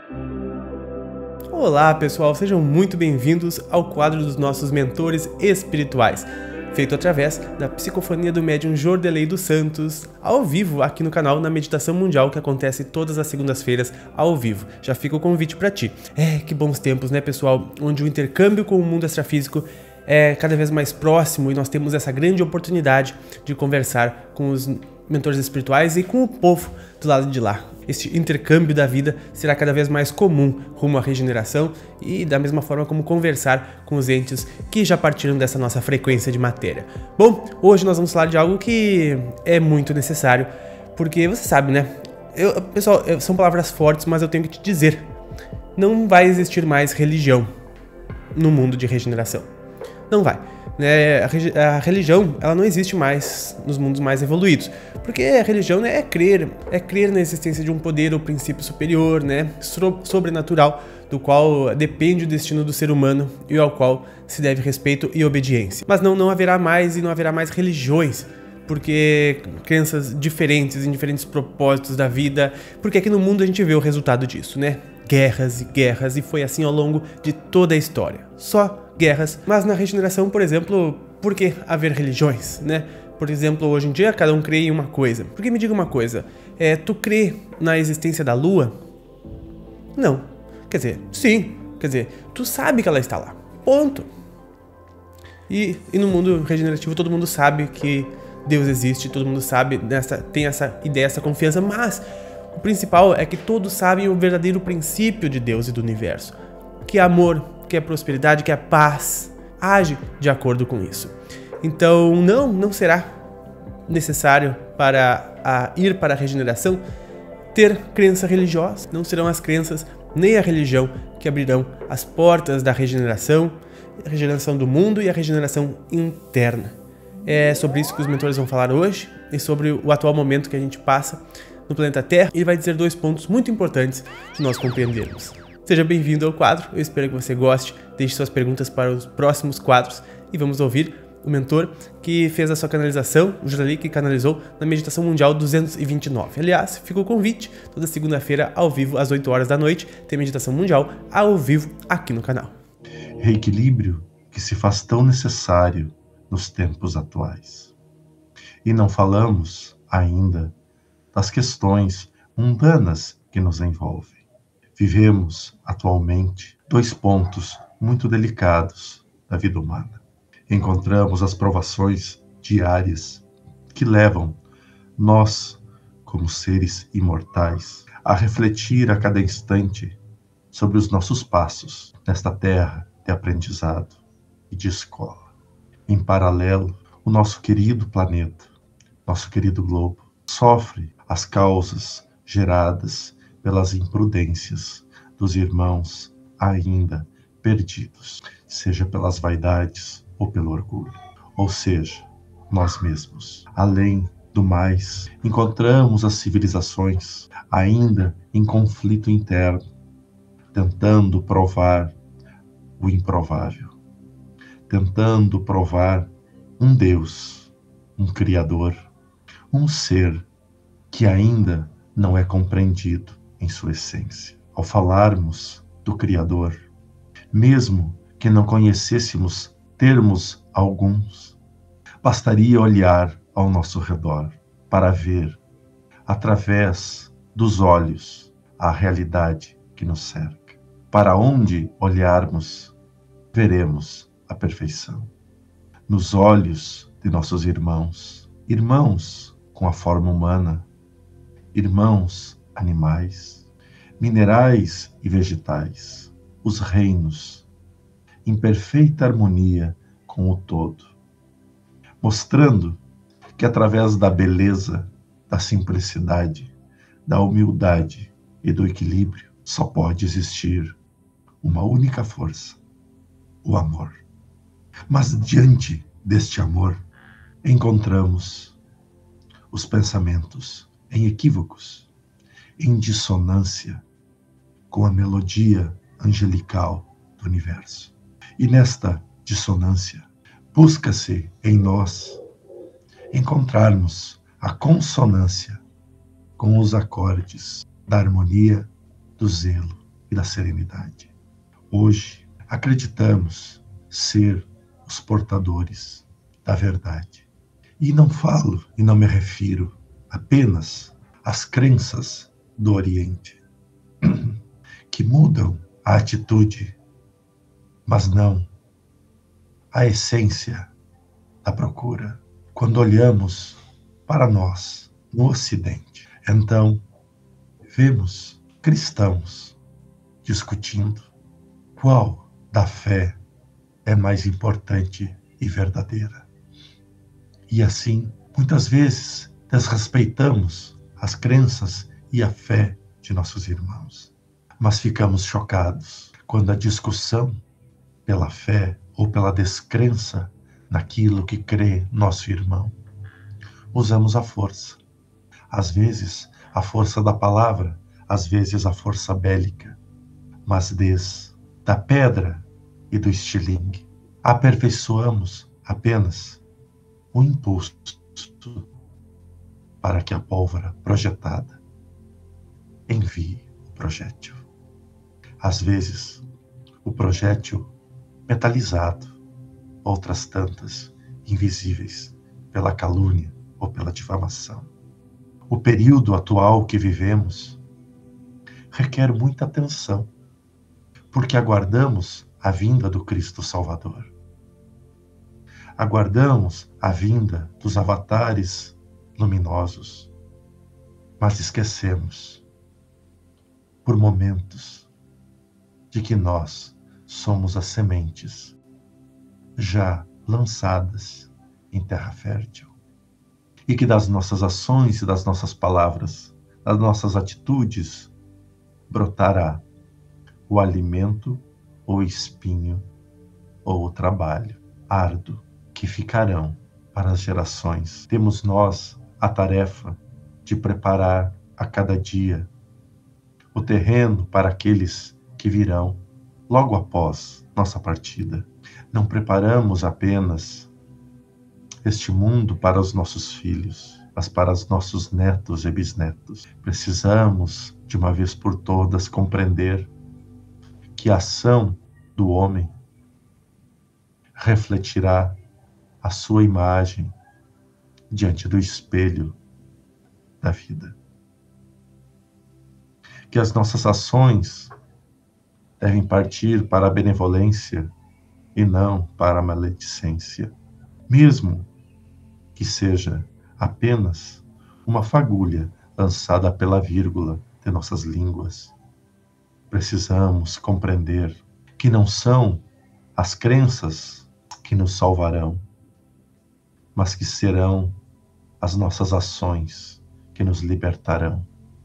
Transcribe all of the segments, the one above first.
Olá pessoal, sejam muito bem-vindos ao quadro dos nossos mentores espirituais, feito através da psicofonia do médium Jordelei dos Santos, ao vivo aqui no canal na Meditação Mundial, que acontece todas as segundas-feiras ao vivo. Já fica o convite para ti. Que bons tempos, né pessoal, onde o intercâmbio com o mundo extrafísico é cada vez mais próximo e nós temos essa grande oportunidade de conversar com os mentores espirituais e com o povo do lado de lá. Este intercâmbio da vida será cada vez mais comum rumo à regeneração e da mesma forma como conversar com os entes que já partiram dessa nossa frequência de matéria. Bom, hoje nós vamos falar de algo que é muito necessário, porque você sabe, né? Pessoal, são palavras fortes, mas eu tenho que te dizer, não vai existir mais religião no mundo de regeneração. Não vai. A religião, ela não existe mais nos mundos mais evoluídos, porque a religião, né, é crer na existência de um poder ou princípio superior, né, sobrenatural, do qual depende o destino do ser humano e ao qual se deve respeito e obediência. Mas não haverá mais religiões, porque crenças diferentes em diferentes propósitos da vida, porque aqui no mundo a gente vê o resultado disso, né? Guerras e guerras, e foi assim ao longo de toda a história. Só guerras. Mas na regeneração, por exemplo, por que haver religiões, né? Por exemplo, hoje em dia cada um crê em uma coisa. Porque me diga uma coisa, tu crê na existência da Lua? Não. Quer dizer, sim. Quer dizer, tu sabe que ela está lá. Ponto. E no mundo regenerativo todo mundo sabe que Deus existe, todo mundo sabe, tem essa ideia, essa confiança, mas o principal é que todos sabem o verdadeiro princípio de Deus e do universo, que é amor, que é prosperidade, que é paz, age de acordo com isso. Então não será necessário para ir para a regeneração ter crença religiosa, não serão as crenças nem a religião que abrirão as portas da regeneração, a regeneração do mundo e a regeneração interna. É sobre isso que os mentores vão falar hoje e sobre o atual momento que a gente passa no planeta Terra, e vai dizer 2 pontos muito importantes de nós compreendermos. Seja bem-vindo ao quadro, eu espero que você goste, deixe suas perguntas para os próximos quadros e vamos ouvir o mentor que fez a sua canalização, o Jordelei, que canalizou na Meditação Mundial 229. Aliás, fica o convite, toda segunda-feira ao vivo às 8 horas da noite, tem Meditação Mundial ao vivo aqui no canal. Reequilíbrio que se faz tão necessário nos tempos atuais. E não falamos ainda das questões mundanas que nos envolvem. Vivemos atualmente 2 pontos muito delicados da vida humana. Encontramos as provações diárias que levam nós, como seres imortais, a refletir a cada instante sobre os nossos passos nesta terra de aprendizado e de escola. Em paralelo, o nosso querido planeta, nosso querido globo, sofre as causas geradas pelas imprudências dos irmãos ainda perdidos, seja pelas vaidades ou pelo orgulho, ou seja, nós mesmos. Além do mais, encontramos as civilizações ainda em conflito interno, tentando provar o improvável, tentando provar um Deus, um Criador, um ser que ainda não é compreendido em sua essência. Ao falarmos do Criador, mesmo que não conhecêssemos termos alguns, bastaria olhar ao nosso redor para ver, através dos olhos, a realidade que nos cerca. Para onde olharmos, veremos a perfeição. Nos olhos de nossos irmãos com a forma humana, irmãos animais, minerais e vegetais, os reinos, em perfeita harmonia com o todo, mostrando que através da beleza, da simplicidade, da humildade e do equilíbrio, só pode existir uma única força, o amor. Mas diante deste amor, encontramos os pensamentos em equívocos, em dissonância com a melodia angelical do universo. E nesta dissonância, busca-se em nós encontrarmos a consonância com os acordes da harmonia, do zelo e da serenidade. Hoje, acreditamos ser os portadores da verdade. E não falo e não me refiro apenas às crenças do Oriente, que mudam a atitude, mas não a essência da procura. Quando olhamos para nós no Ocidente, então vemos cristãos discutindo qual da fé é mais importante e verdadeira. E assim, muitas vezes, desrespeitamos as crenças e a fé de nossos irmãos. Mas ficamos chocados quando a discussão pela fé ou pela descrença naquilo que crê nosso irmão. Usamos a força. Às vezes, a força da palavra, às vezes a força bélica. Mas desde da pedra e do estilingue, aperfeiçoamos apenas o impulso para que a pólvora projetada envie o projétil. Às vezes, o projétil metalizado, outras tantas invisíveis pela calúnia ou pela difamação. O período atual que vivemos requer muita atenção, porque aguardamos a vinda do Cristo Salvador. Aguardamos a vinda dos avatares luminosos, mas esquecemos, por momentos, de que nós somos as sementes já lançadas em terra fértil e que das nossas ações e das nossas palavras, das nossas atitudes, brotará o alimento, o espinho ou o trabalho árduo que ficarão para as gerações. Temos nós a tarefa de preparar a cada dia o terreno para aqueles que virão logo após nossa partida. Não preparamos apenas este mundo para os nossos filhos, mas para os nossos netos e bisnetos. Precisamos, de uma vez por todas, compreender que a ação do homem refletirá a sua imagem diante do espelho da vida. Que as nossas ações devem partir para a benevolência e não para a maledicência, mesmo que seja apenas uma fagulha lançada pela vírgula de nossas línguas. Precisamos compreender que não são as crenças que nos salvarão, mas que serão as nossas ações que nos libertarão.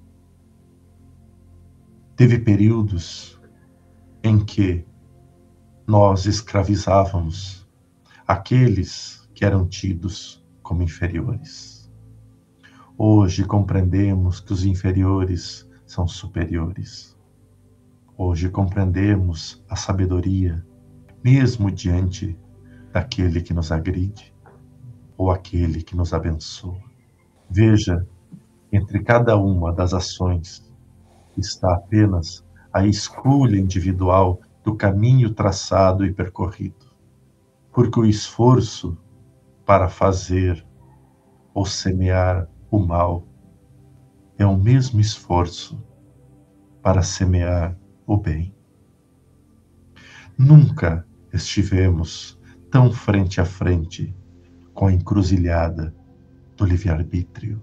Teve períodos em que nós escravizávamos aqueles que eram tidos como inferiores. Hoje compreendemos que os inferiores são superiores. Hoje compreendemos a sabedoria, mesmo diante daquele que nos agride ou aquele que nos abençoa. Veja, entre cada uma das ações está apenas a escolha individual do caminho traçado e percorrido. Porque o esforço para fazer ou semear o mal é o mesmo esforço para semear o bem. Nunca estivemos tão frente a frente com a encruzilhada do livre-arbítrio.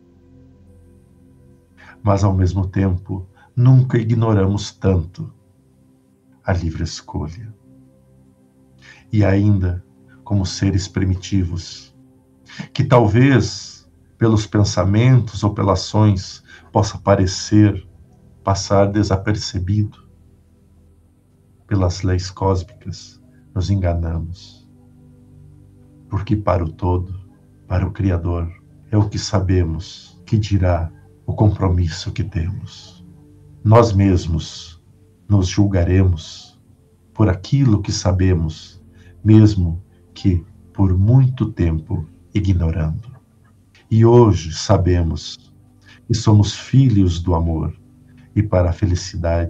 Mas, ao mesmo tempo, nunca ignoramos tanto a livre escolha. E ainda, como seres primitivos, que talvez pelos pensamentos ou pelas ações possa passar desapercebido, pelas leis cósmicas nos enganamos. Porque para o todo, para o Criador, é o que sabemos que dirá o compromisso que temos. Nós mesmos nos julgaremos por aquilo que sabemos, mesmo que por muito tempo ignorando. E hoje sabemos que somos filhos do amor e para a felicidade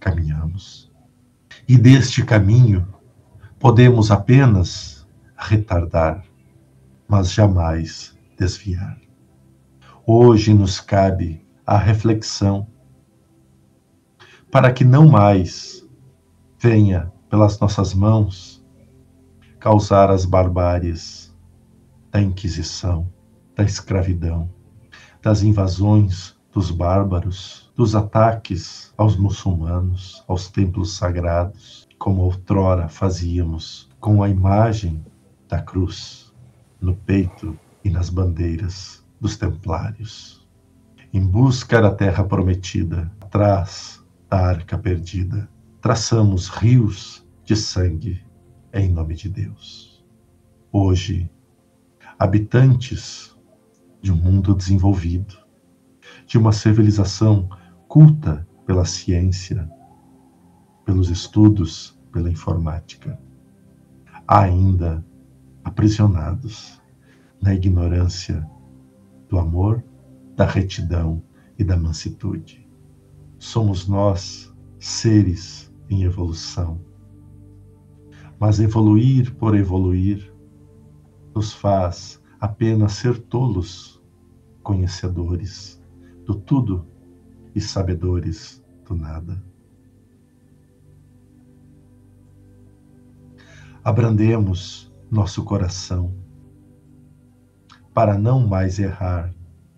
caminhamos. E deste caminho podemos apenas retardar, mas jamais desviar. Hoje nos cabe a reflexão para que não mais venha pelas nossas mãos causar as barbáries da Inquisição, da escravidão, das invasões dos bárbaros, dos ataques aos muçulmanos, aos templos sagrados, como outrora fazíamos com a imagem da cruz no peito e nas bandeiras dos templários. Em busca da terra prometida, atrás da arca perdida, traçamos rios de sangue em nome de Deus. Hoje, habitantes de um mundo desenvolvido, de uma civilização culta pela ciência, pelos estudos, pela informática, ainda aprisionados na ignorância do amor, da retidão e da mansitude. Somos nós, seres em evolução. Mas evoluir por evoluir nos faz apenas ser tolos, conhecedores do tudo e sabedores do nada. Abrandemos nosso coração para não mais errar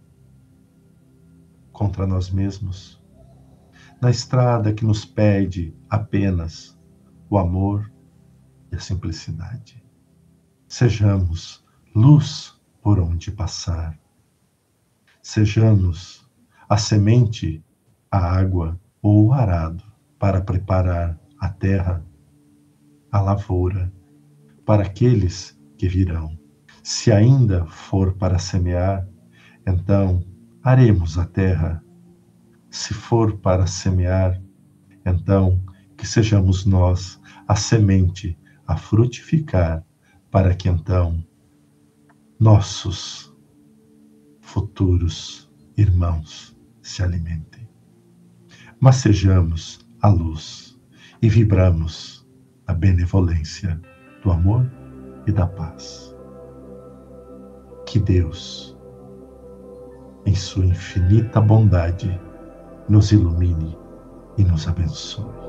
contra nós mesmos, na estrada que nos pede apenas o amor e a simplicidade. Sejamos luz por onde passar. Sejamos a semente, a água ou o arado para preparar a terra, a lavoura, para aqueles que virão. Se ainda for para semear, então aremos a terra. Se for para semear, então que sejamos nós a semente a frutificar, para que então nossos futuros irmãos se alimentem. Mas sejamos a luz e vibramos a benevolência do amor e da paz. Que Deus, em sua infinita bondade, nos ilumine e nos abençoe.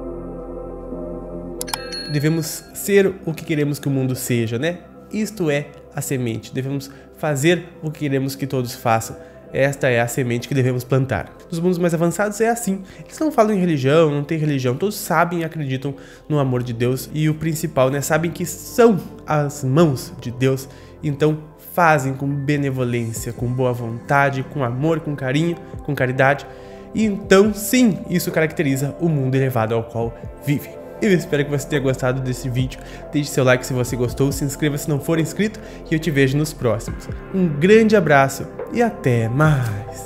Devemos ser o que queremos que o mundo seja, né? Isto é a semente. Devemos fazer o que queremos que todos façam. Esta é a semente que devemos plantar. Nos mundos mais avançados é assim. Eles não falam em religião, não tem religião. Todos sabem e acreditam no amor de Deus. E o principal, né? Sabem que são as mãos de Deus. Então fazem com benevolência, com boa vontade, com amor, com carinho, com caridade. E então, sim, isso caracteriza o mundo elevado ao qual vive. Eu espero que você tenha gostado desse vídeo. Deixe seu like se você gostou, se inscreva se não for inscrito e eu te vejo nos próximos. Um grande abraço e até mais!